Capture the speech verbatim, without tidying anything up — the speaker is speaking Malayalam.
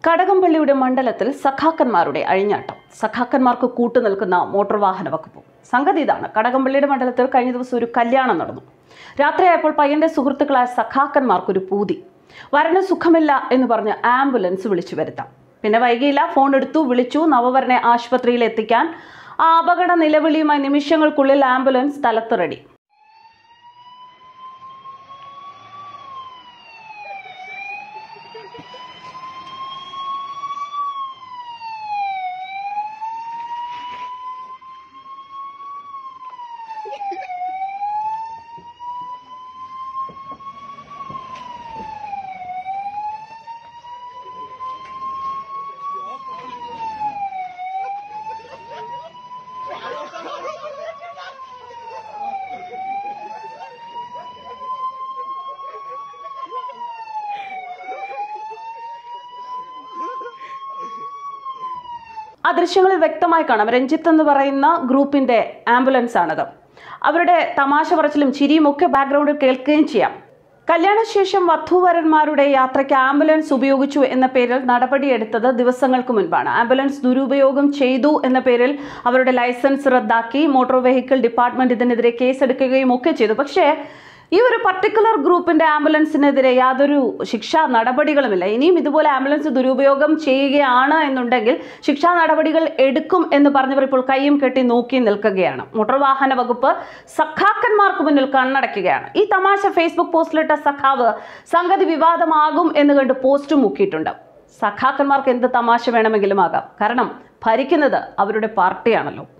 കടകംപള്ളിയുടെ മണ്ഡലത്തിൽ സഖാക്കന്മാരുടെ അഴിഞ്ഞാട്ടം. സഖാക്കന്മാർക്ക് കൂട്ടുനിൽക്കുന്ന മോട്ടോർ വാഹന വകുപ്പ്. സംഗതി ഇതാണ്. കടകംപള്ളിയുടെ മണ്ഡലത്തിൽ കഴിഞ്ഞ ദിവസം ഒരു കല്യാണം നടന്നു. രാത്രിയായപ്പോൾ പയ്യന്റെ സുഹൃത്തുക്കളായ സഖാക്കന്മാർക്കൊരു പൂതി. വരന് സുഖമില്ല എന്ന് പറഞ്ഞ് ആംബുലൻസ് വിളിച്ചു വരുത്താം. പിന്നെ വൈകിയില്ല, ഫോൺ എടുത്തു, വിളിച്ചു. നവവരനെ ആശുപത്രിയിൽ എത്തിക്കാൻ ആ അപകട നിലവിളിയുമായി നിമിഷങ്ങൾക്കുള്ളിൽ ആംബുലൻസ് സ്ഥലത്ത് റെഡി. ആ ദൃശ്യങ്ങളിൽ വ്യക്തമായി കാണാം. രഞ്ജിത്ത് എന്ന് പറയുന്ന ഗ്രൂപ്പിന്റെ ആംബുലൻസ് ആണത്. അവരുടെ തമാശ പറച്ചിലും ചിരിയും ഒക്കെ ബാക്ക്ഗ്രൗണ്ടിൽ കേൾക്കുകയും ചെയ്യാം. കല്യാണശേഷം വധൂവരന്മാരുടെ യാത്രയ്ക്ക് ആംബുലൻസ് ഉപയോഗിച്ചു എന്ന പേരിൽ നടപടിയെടുത്തത് ദിവസങ്ങൾക്ക് മുൻപാണ്. ആംബുലൻസ് ദുരുപയോഗം ചെയ്തു എന്ന പേരിൽ അവരുടെ ലൈസൻസ് റദ്ദാക്കി മോട്ടോർ വെഹിക്കിൾ ഡിപ്പാർട്ട്മെന്റ് ഇതിനെതിരെ കേസെടുക്കുകയും ഒക്കെ ചെയ്തു. പക്ഷേ ഈ ഒരു പർട്ടിക്കുലർ ഗ്രൂപ്പിന്റെ ആംബുലൻസിനെതിരെ യാതൊരു ശിക്ഷാ നടപടികളുമില്ല. ഇനിയും ഇതുപോലെ ആംബുലൻസ് ദുരുപയോഗം ചെയ്യുകയാണ് എന്നുണ്ടെങ്കിൽ ശിക്ഷാ നടപടികൾ എടുക്കും എന്ന് പറഞ്ഞവർ ഇപ്പോൾ കൈയും കെട്ടി നോക്കി നിൽക്കുകയാണ്. മോട്ടോർ വാഹന വകുപ്പ് സഖാക്കന്മാർക്ക് മുന്നിൽ കണ്ണടയ്ക്കുകയാണ്. ഈ തമാശ ഫേസ്ബുക്ക് പോസ്റ്റിലിട്ട സഖാവ് സംഗതി വിവാദമാകും എന്ന് കണ്ട് പോസ്റ്റും മുക്കിയിട്ടുണ്ട്. സഖാക്കന്മാർക്ക് എന്ത് തമാശ വേണമെങ്കിലും ആകാം. കാരണം ഭരിക്കുന്നത് അവരുടെ പാർട്ടിയാണല്ലോ.